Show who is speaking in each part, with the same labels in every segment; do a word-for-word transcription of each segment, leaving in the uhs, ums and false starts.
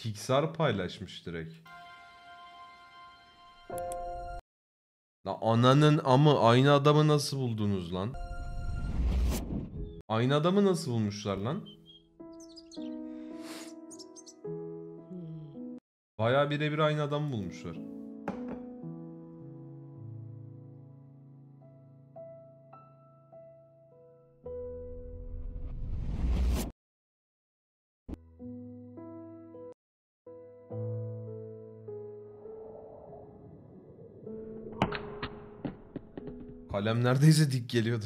Speaker 1: Pixar paylaşmış direkt. La ananın amı, aynı adamı nasıl buldunuz lan? Aynı adamı nasıl bulmuşlar lan? Bayağı birebir aynı adamı bulmuşlar. Kalem neredeyse dik geliyordu.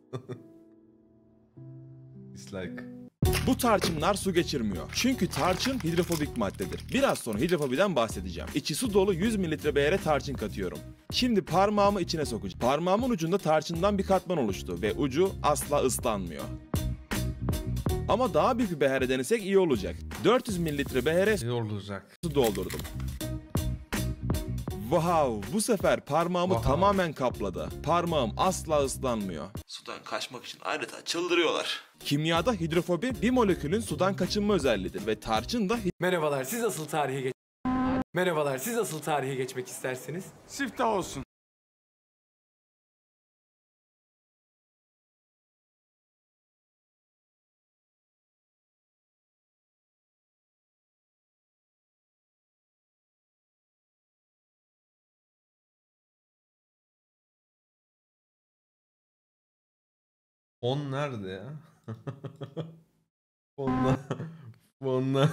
Speaker 1: Dislike.
Speaker 2: Bu tarçınlar su geçirmiyor. Çünkü tarçın hidrofobik maddedir. Biraz sonra hidrofobiden bahsedeceğim. İçi su dolu yüz mililitre behere tarçın katıyorum. Şimdi parmağımı içine sokacağım. Parmağımın ucunda tarçından bir katman oluştu ve ucu asla ıslanmıyor. Ama daha büyük bir behere denesek iyi olacak. dört yüz mililitre behere
Speaker 1: İyi olacak.
Speaker 2: su doldurdum. Wow, bu sefer parmağımı
Speaker 1: Wow.
Speaker 2: tamamen kapladı. Parmağım asla ıslanmıyor. Sudan kaçmak için adeta çıldırıyorlar. Kimyada hidrofobi bir molekülün sudan kaçınma özelliğidir ve tarçın da
Speaker 3: Merhabalar, siz asıl tarihe geç... Merhabalar, siz asıl tarihe geçmek istersiniz.
Speaker 2: siftah olsun.
Speaker 1: Fon nerede ya? Fonla. Fonla.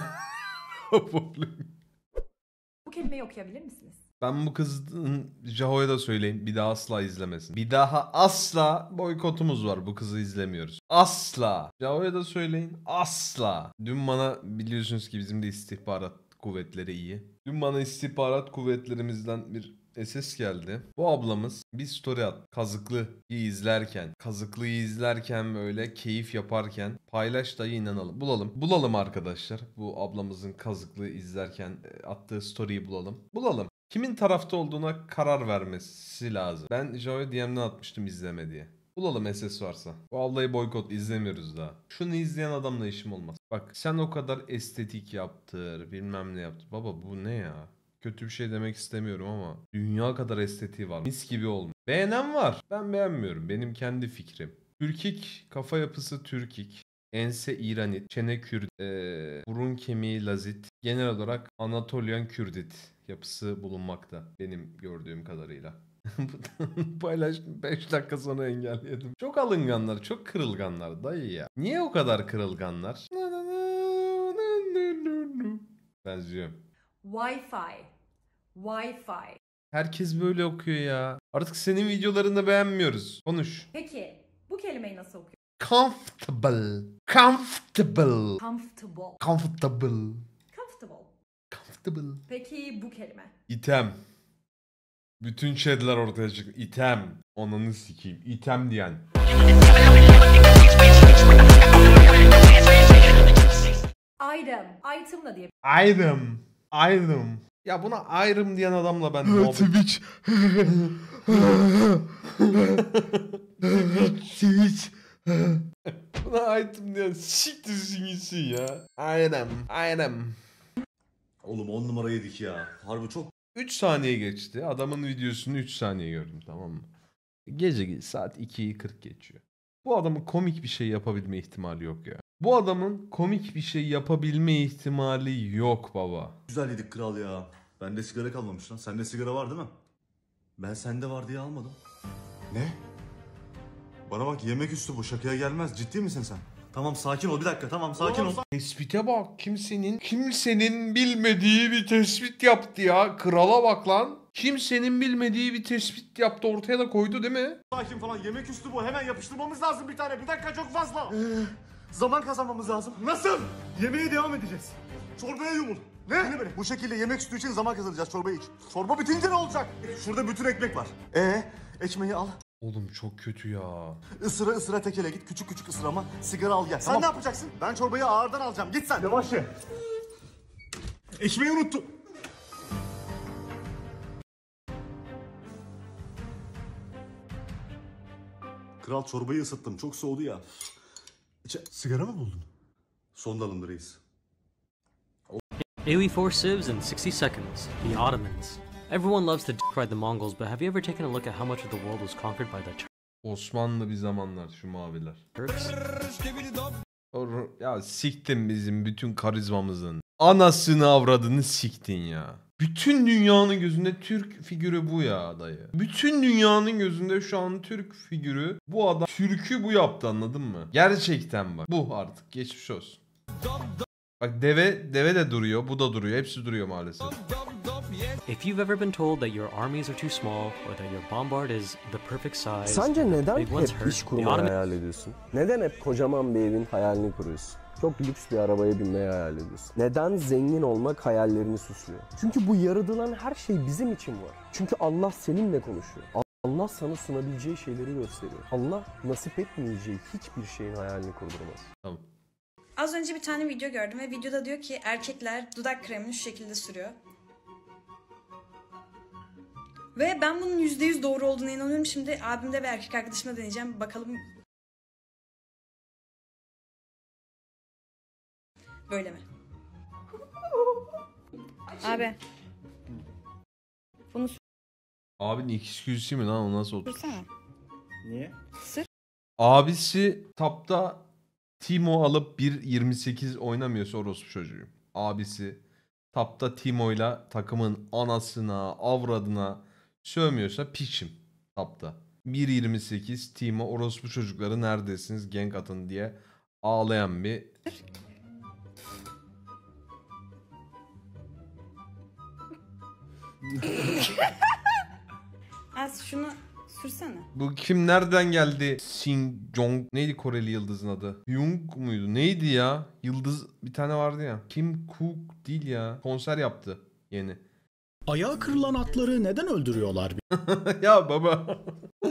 Speaker 4: Bu kelimeyi okuyabilir misiniz?
Speaker 1: Ben bu kızın Jaho'ya da söyleyin. Bir daha asla izlemesin. Bir daha asla boykotumuz var. Bu kızı izlemiyoruz. Asla. Jaho'ya da söyleyin. Asla. Dün bana biliyorsunuz ki bizim de istihbarat kuvvetleri iyi. Dün bana istihbarat kuvvetlerimizden bir S S geldi. Bu ablamız bir story at. Kazıklı'yı izlerken, Kazıklı'yı izlerken böyle keyif yaparken paylaş dayı inanalım. Bulalım. Bulalım arkadaşlar. Bu ablamızın Kazıklı'yı izlerken attığı story'yi bulalım. Bulalım. Kimin tarafta olduğuna karar vermesi lazım. Ben Joe'ya D M'den atmıştım izleme diye. Bulalım S S varsa. Bu ablayı boykot izlemiyoruz daha. Şunu izleyen adamla işim olmaz. Bak sen o kadar estetik yaptır, bilmem ne yaptır. Baba bu ne ya? Kötü bir şey demek istemiyorum ama dünya kadar estetiği var. Mis gibi olmuş. Beğenen var. Ben beğenmiyorum. Benim kendi fikrim. Türkik, kafa yapısı Türkik. Ense İranit, çene Kürt, ee, burun kemiği Lazit. Genel olarak Anatolian Kürdit yapısı bulunmakta. Benim gördüğüm kadarıyla. Paylaştım beş dakika sonra engelledim. Çok alınganlar, çok kırılganlar dayı ya. Niye o kadar kırılganlar? Benziyor.
Speaker 4: Wi-Fi. Wi-Fi.
Speaker 1: Herkes böyle okuyor ya. Artık senin videolarını da beğenmiyoruz. Konuş.
Speaker 4: Peki bu kelimeyi nasıl okuyor?
Speaker 1: Comfortable. Comfortable.
Speaker 4: Comfortable.
Speaker 1: Comfortable.
Speaker 4: Comfortable.
Speaker 1: Comfortable.
Speaker 4: Peki bu kelime?
Speaker 1: İtem. Bütün chat'ler ortaya çıktı. İtem. Ananı sikeyim. İtem diyen.
Speaker 4: Item. Item'la diye.
Speaker 1: Item. Item. Ya buna item diyen adamla ben muhabbet...
Speaker 2: Twitch.
Speaker 1: Twitch. Buna item diyen siktirsin gitsin ya. Item. Item.
Speaker 5: Oğlum on numara yedik ya. Harbi çok
Speaker 1: üç saniye geçti. Adamın videosunu üç saniye gördüm, tamam mı? Gece saat ikiyi kırk geçiyor. Bu adamın komik bir şey yapabilme ihtimali yok ya. Bu adamın komik bir şey yapabilme ihtimali yok baba.
Speaker 5: güzel yedik kral ya. Bende sigara kalmamış lan. Sende sigara var değil mi? Ben sende var diye almadım. Ne? Bana bak yemek üstü bu. Şakaya gelmez. Ciddi misin sen? Tamam sakin ol bir dakika. Tamam sakin ol.
Speaker 1: Tespite bak, kimsenin kimsenin bilmediği bir tespit yaptı ya. Krala bak lan. Kimsenin bilmediği bir tespit yaptı, ortaya da koydu değil mi?
Speaker 5: Sakin falan. Yemek üstü bu. Hemen yapıştırmamız lazım bir tane. Bir dakika çok fazla. Ee, zaman kazanmamız lazım. Nasıl? Yemeğe devam edeceğiz. Çorbaya yumul. Ne? ne böyle? Bu şekilde yemek üstü için zaman kazanacağız. Çorbayı iç. Çorba bitince ne olacak? Şurada bütün ekmek var. Ee, ekmeği al.
Speaker 1: Oğlum çok kötü ya.
Speaker 5: Isıra ısıra tekele git. Küçük küçük ısırama. Sigara al gel. Sen tamam. Ne yapacaksın? Ben çorbayı ağırdan alacağım. Git sen. Yavaş ye. Ekmeği unuttum. Kral çorbayı ısıttım. Çok soğudu ya. İçe... Sigara mı buldun? Son dalımdı reis.
Speaker 6: AoE four civs in sixty seconds. The Ottomans. Everyone loves to dick ride the Mongols, but have you ever taken a look at how much of the world was conquered by the
Speaker 1: Osmanlı bir zamanlar şu maviler.
Speaker 6: Turks?
Speaker 1: Or- Ya siktin bizim bütün karizmamızın. Anasını avradını siktin ya. Bütün dünyanın gözünde Türk figürü bu ya dayı. Bütün dünyanın gözünde şu an Türk figürü bu adam. Türk'ü bu yaptı, anladın mı? Gerçekten bak. Bu artık geçmiş olsun. Bak deve deve de duruyor, bu da duruyor. Hepsi duruyor maalesef.
Speaker 6: If you've ever been told that your armies are too small or that your bombard is the perfect size,
Speaker 7: Sence neden
Speaker 6: big ones
Speaker 7: hep
Speaker 6: hurt,
Speaker 7: iş
Speaker 6: the
Speaker 7: kurmayı
Speaker 6: Ottoman-
Speaker 7: hayal ediyorsun? Neden hep kocaman bir evin hayalini kuruyorsun? Çok lüks bir arabaya binmeyi hayal ediyorsun. Neden zengin olmak hayallerini susuyor? Çünkü bu yaratılan her şey bizim için var. Çünkü Allah seninle konuşuyor. Allah sana sunabileceği şeyleri gösteriyor. Allah nasip etmeyeceği hiçbir şeyin hayalini kurdurmaz.
Speaker 1: Tamam.
Speaker 8: Az önce bir tane video gördüm ve videoda diyor ki erkekler dudak kremini şu şekilde sürüyor. Ve ben bunun yüzde yüz doğru olduğuna inanıyorum. Şimdi abimde ve erkek arkadaşıma deneyeceğim. Bakalım böyle mi? Abi. Bunu
Speaker 1: Abinin ikisi mi lan, o nasıl olur?
Speaker 8: sürsene.
Speaker 5: Niye?
Speaker 8: Sır.
Speaker 1: Abisi tapta Timo alıp bir yirmi sekiz oynamıyorsa orospu çocuğu. Abisi tapta Timo'yla takımın anasına, avradına sövmüyorsa piçim tapta. bir yirmi sekiz Timo orospu çocukları neredesiniz gank atın diye ağlayan bir
Speaker 8: Az şunu sürsene.
Speaker 1: Bu kim, nereden geldi? Shin Jong neydi Koreli yıldızın adı? Jung muydu? Neydi ya? Yıldız bir tane vardı ya. Kim Cook değil ya. Konser yaptı yeni.
Speaker 9: Ayağı kırılan atları neden öldürüyorlar?
Speaker 1: Ya baba.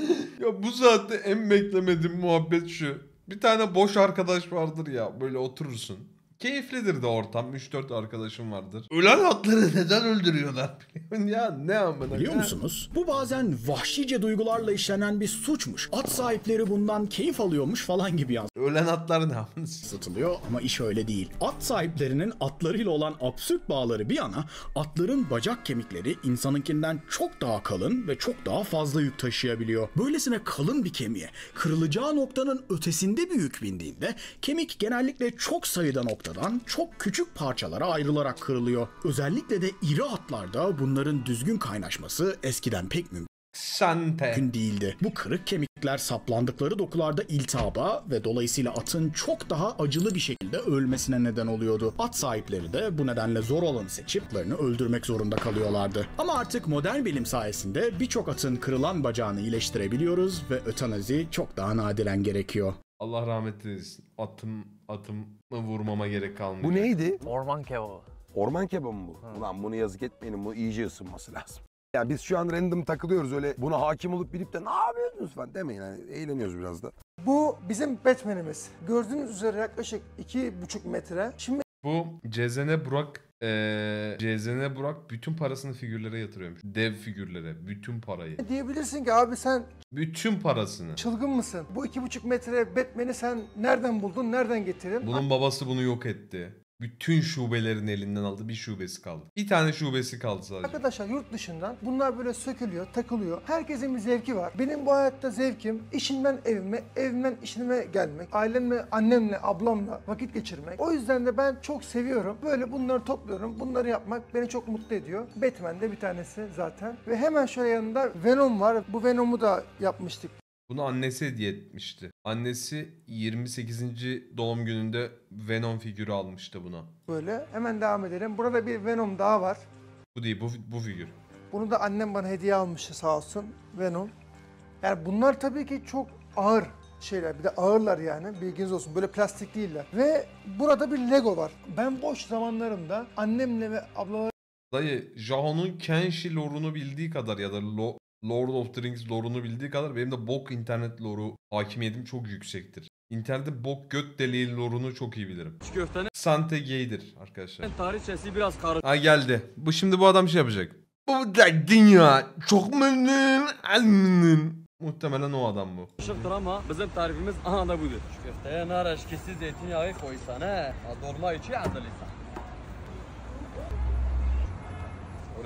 Speaker 1: Ya bu saatte en beklemediğim muhabbet şu. Bir tane boş arkadaş vardır ya, böyle oturursun. Keyiflidir de ortam. üç dört arkadaşım vardır. Ölen atları neden öldürüyorlar? Ya ne amına.
Speaker 9: Biliyor
Speaker 1: ne?
Speaker 9: musunuz? Bu bazen vahşice duygularla işlenen bir suçmuş. At sahipleri bundan keyif alıyormuş falan gibi
Speaker 1: Ölen atlar ne yapın?
Speaker 9: yansıtılıyor ama iş öyle değil. At sahiplerinin atlarıyla olan absürt bağları bir yana, atların bacak kemikleri insanınkinden çok daha kalın ve çok daha fazla yük taşıyabiliyor. Böylesine kalın bir kemiğe kırılacağı noktanın ötesinde bir yük bindiğinde kemik genellikle çok sayıda noktadan çok küçük parçalara ayrılarak kırılıyor. Özellikle de iri atlarda bunların düzgün kaynaşması eskiden pek mümkün
Speaker 1: Sante.
Speaker 9: değildi. Bu kırık kemikler saplandıkları dokularda iltihaba ve dolayısıyla atın çok daha acılı bir şekilde ölmesine neden oluyordu. At sahipleri de bu nedenle zor olanı seçip atlarını öldürmek zorunda kalıyorlardı. Ama artık modern bilim sayesinde birçok atın kırılan bacağını iyileştirebiliyoruz ve ötenazi çok daha nadiren gerekiyor.
Speaker 1: Allah rahmet eylesin. Atım atımı vurmama gerek kalmıyor.
Speaker 7: Bu neydi?
Speaker 10: Orman kebabı.
Speaker 7: Orman kebabı mı bu? Ulan bunu yazık etmeyelim, bu iyice ısınması lazım. Ya biz şu an random takılıyoruz, öyle buna hakim olup bilip de ne yapıyorsunuz falan demeyin, yani eğleniyoruz biraz da.
Speaker 11: Bu bizim Batman'imiz. Gördüğünüz üzere yaklaşık iki buçuk metre. Şimdi
Speaker 1: Bu Cezene Burak eee Cezene Burak bütün parasını figürlere yatırıyormuş. Dev figürlere. Bütün parayı.
Speaker 11: diyebilirsin ki abi sen
Speaker 1: Bütün parasını.
Speaker 11: çılgın mısın? Bu iki buçuk metre Batman'i sen nereden buldun, nereden getirdin?
Speaker 1: Bunun babası bunu yok etti. Bütün şubelerin elinden aldı. Bir şubesi kaldı. Bir tane şubesi kaldı sadece.
Speaker 11: Arkadaşlar yurt dışından bunlar böyle sökülüyor, takılıyor. Herkesin bir zevki var. Benim bu hayatta zevkim işimden evime, evimden işime gelmek. Ailemle, annemle, ablamla vakit geçirmek. O yüzden de ben çok seviyorum. Böyle bunları topluyorum. Bunları yapmak beni çok mutlu ediyor. Batman de bir tanesi zaten. Ve hemen şöyle yanında Venom var. Bu Venom'u da yapmıştık.
Speaker 1: Bunu annesi hediye etmişti. Annesi yirmi sekizinci doğum gününde Venom figürü almıştı buna.
Speaker 11: Böyle. Hemen devam edelim. Burada bir Venom daha var.
Speaker 1: Bu değil, bu, bu figür.
Speaker 11: Bunu da annem bana hediye almıştı sağ olsun. Venom. Yani bunlar tabii ki çok ağır şeyler. Bir de ağırlar yani. Bilginiz olsun. Böyle plastik değiller. Ve burada bir Lego var. Ben boş zamanlarımda annemle ve ablalarımla
Speaker 1: Dayı, Jaho'nun Kenshi lore'unu bildiği kadar ya da Lo- Lord of the Rings lore'unu bildiği kadar benim de bok internet lore'u hakimiyetim çok yüksektir. İnternette bok göt deliği lore'unu çok iyi bilirim.
Speaker 10: Köftenin
Speaker 1: Sante Gay'dir arkadaşlar.
Speaker 10: tarihçesi biraz karışık.
Speaker 1: Ha geldi. Bu şimdi bu adam şey yapacak. Bu da dünya çok memnun memnun. Muhtemelen o adam bu.
Speaker 10: Karışıktır ama bizim tarifimiz aha da budur. Şu köfteye nar eşkisi zeytinyağı koysan he. Dolma içi adılıysan.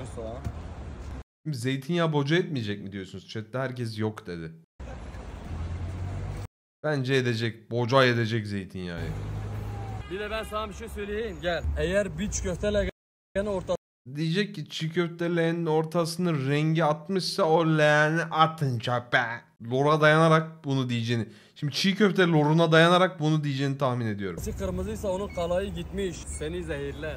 Speaker 10: restoran.
Speaker 1: Şimdi zeytinyağı boca etmeyecek mi diyorsunuz? Chat'te herkes yok dedi. Bence edecek. Boca edecek zeytinyağı.
Speaker 10: Bir de ben sana bir şey söyleyeyim. Gel. Eğer bir çiğ köfte gene orta
Speaker 1: Diyecek ki çiğ köfte leğenin ortasını rengi atmışsa o leğeni atın çöpe. Lora dayanarak bunu diyeceğini. Şimdi çiğ köfte loruna dayanarak bunu diyeceğini tahmin ediyorum.
Speaker 10: kırmızıysa onun kalayı gitmiş. Seni zehirler.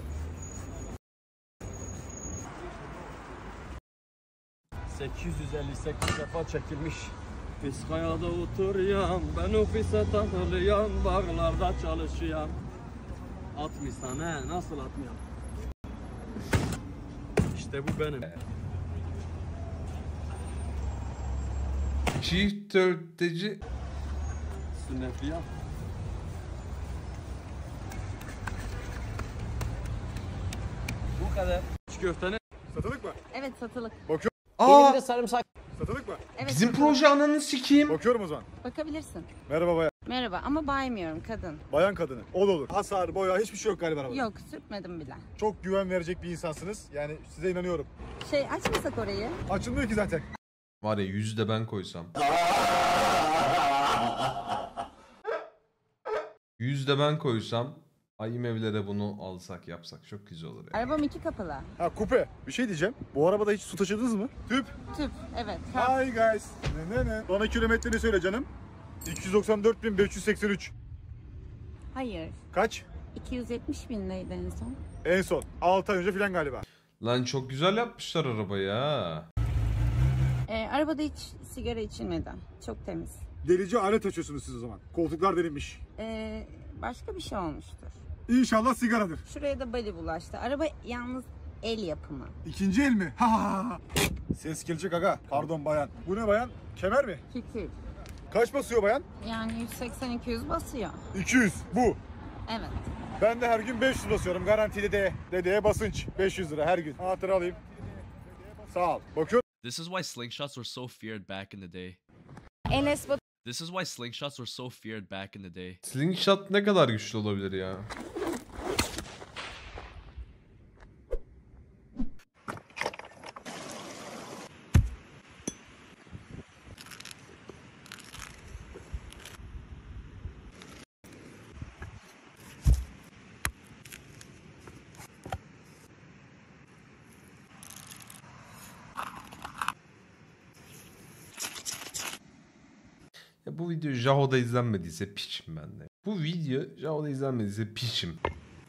Speaker 10: sekiz yüz elli sekiz defa çekilmiş. Fiskaya'da oturuyan, ben ofise takılıyan, bağlarda çalışıyan. Atmışsan he, nasıl atmayalım? İşte bu benim.
Speaker 1: Çiğ köfteci
Speaker 10: Sünnetli ya. Bu kadar. Çiğ köftenin.
Speaker 5: Satılık mı?
Speaker 12: Evet satılık.
Speaker 5: Bakıyorum.
Speaker 1: Aa,
Speaker 12: de sarımsak.
Speaker 5: Satılık mı?
Speaker 12: Evet,
Speaker 1: bizim
Speaker 12: satılık.
Speaker 1: proje ananı sikeyim.
Speaker 5: Bakıyorum o zaman.
Speaker 12: Bakabilirsin.
Speaker 5: Merhaba bayan.
Speaker 12: Merhaba ama baymıyorum kadın.
Speaker 5: Bayan kadını. O da olur. Hasar, boya hiçbir şey yok galiba arabada.
Speaker 12: Yok sürtmedim bile.
Speaker 5: Çok güven verecek bir insansınız. Yani size inanıyorum.
Speaker 12: Şey açmasak orayı.
Speaker 5: Açılmıyor ki zaten.
Speaker 1: Var ya yüzü de ben koysam. Yüz de ben koysam. Ayım evlere bunu alsak yapsak çok güzel olur ya.
Speaker 12: Arabam iki kapılı.
Speaker 5: Ha kupe. Bir şey diyeceğim. Bu arabada hiç su taşıdınız mı? Tüp.
Speaker 12: Tüp evet.
Speaker 5: Hi guys. Ne ne ne. Bana kilometreyi söyle canım. iki yüz doksan dört bin beş yüz seksen üç.
Speaker 12: Hayır.
Speaker 5: Kaç?
Speaker 12: iki yüz yetmiş bin liraydı en son.
Speaker 5: En son. altı ay önce falan galiba.
Speaker 1: Lan çok güzel yapmışlar arabayı ha.
Speaker 12: Ee, arabada hiç sigara içilmedi. Çok temiz.
Speaker 5: Delici alet taşıyorsunuz siz o zaman. Koltuklar delinmiş.
Speaker 12: Ee, başka bir şey olmuştur.
Speaker 5: İnşallah sigaradır.
Speaker 12: Şuraya da bali bulaştı. Araba yalnız el yapımı.
Speaker 5: İkinci el mi? Ha ha ha. Ses gelecek aga. Pardon bayan. Bu ne bayan? Kemer mi?
Speaker 12: Fikir.
Speaker 5: Kaç basıyor bayan?
Speaker 12: Yani yüz seksen iki yüz basıyor.
Speaker 5: iki yüz. Bu.
Speaker 12: Evet.
Speaker 5: Ben de her gün beş yüz basıyorum. Garantili de. Dedeye basınç. beş yüz lira her gün. Hatıra alayım. Sağ ol. Bakıyorum.
Speaker 13: This is why slingshots were so feared back in the day.
Speaker 12: Enes Batur.
Speaker 13: This is why slingshots were so feared back in the day.
Speaker 1: Slingshot ne kadar güçlü olabilir ya? Ya bu video Jaho'da izlenmediyse piçim ben de. Bu video Jaho'da izlenmediyse piçim.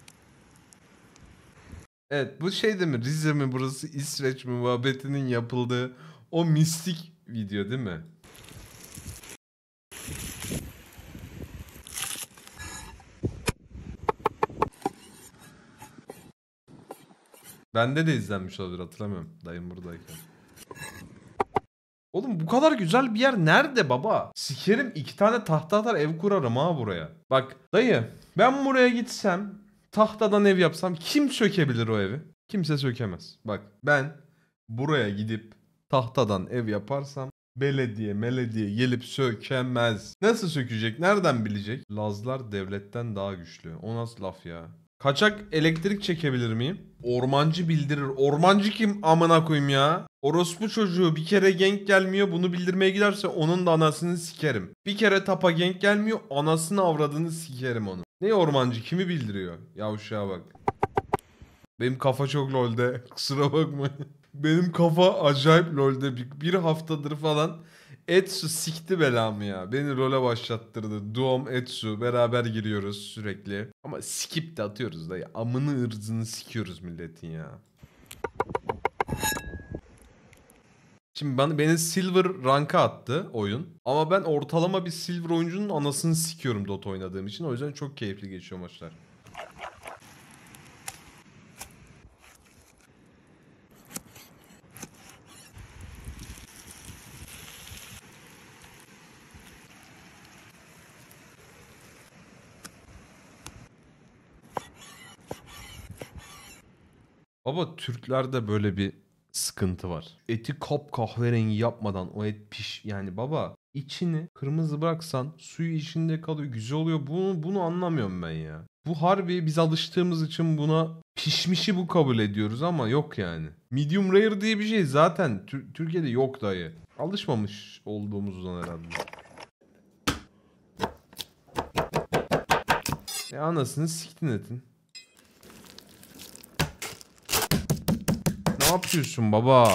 Speaker 1: Evet bu şey değil mi? Rize mi burası İsveç mi muhabbetinin yapıldığı o mistik video değil mi? Bende de izlenmiş olabilir hatırlamıyorum. Dayım buradayken. Oğlum bu kadar güzel bir yer nerede baba? Sikerim iki tane tahta atar ev kurarım ha buraya. Bak dayı ben buraya gitsem tahtadan ev yapsam kim sökebilir o evi? Kimse sökemez. Bak ben buraya gidip tahtadan ev yaparsam belediye melediye gelip sökemez. Nasıl sökecek? Nereden bilecek? Lazlar devletten daha güçlü. O nasıl laf ya? Kaçak elektrik çekebilir miyim? Ormancı bildirir. Ormancı kim amına koyayım ya? Orospu çocuğu bir kere genk gelmiyor bunu bildirmeye giderse onun da anasını sikerim. Bir kere tapa genk gelmiyor anasını avradını sikerim onu. Ne ormancı kimi bildiriyor? Yavşağa bak. Benim kafa çok lolde kusura bakma. Benim kafa acayip lolde bir, bir haftadır falan. Etsu sikti belamı ya. Beni role başlattırdı. Duom Etsu beraber giriyoruz sürekli. Ama skip de atıyoruz da ya. Amını ırzını sikiyoruz milletin ya. Şimdi bana, beni silver rank'a attı oyun. Ama ben ortalama bir silver oyuncunun anasını sikiyorum Dota oynadığım için. O yüzden çok keyifli geçiyor maçlar. Baba Türklerde böyle bir sıkıntı var. Eti kap kahverengi yapmadan o et piş yani baba içini kırmızı bıraksan suyu içinde kalıyor. Güzel oluyor. Bunu, bunu anlamıyorum ben ya. Bu harbi biz alıştığımız için buna pişmişi bu kabul ediyoruz ama yok yani. Medium rare diye bir şey zaten Tür- Türkiye'de yok dayı. Alışmamış olduğumuzdan herhalde. E anasını siktin etin. Ne yapıyorsun baba?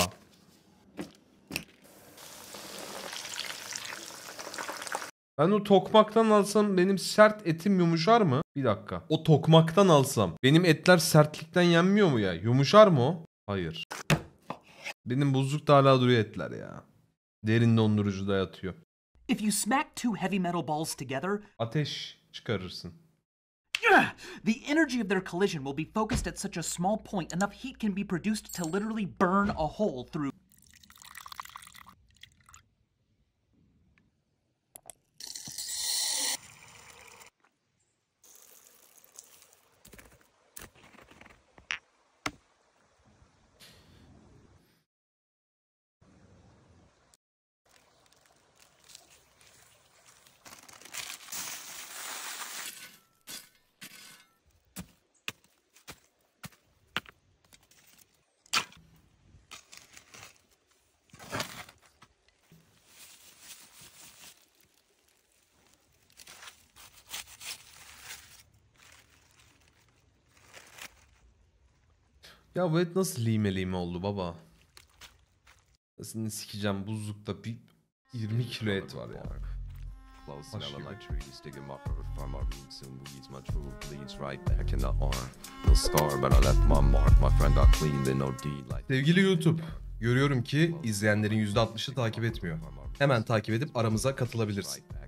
Speaker 1: Ben o tokmaktan alsam benim sert etim yumuşar mı? Bir dakika. O tokmaktan alsam benim etler sertlikten yenmiyor mu ya? Yumuşar mı o? Hayır. Benim buzlukta hala duruyor etler ya. Derin dondurucuda yatıyor.
Speaker 14: If you smack two heavy metal balls together,
Speaker 1: ateş çıkarırsın.
Speaker 14: the energy of their collision will be focused at such a small point, enough heat can be produced to literally burn a hole through.
Speaker 1: Ya bu et nasıl lime lime oldu baba? Nasıl sikeceğim, buzlukta bir yirmi kilo et var ya.
Speaker 15: Sevgili YouTube, görüyorum ki izleyenlerin yüzde altmışı takip etmiyor. Hemen takip edip aramıza katılabilirsin.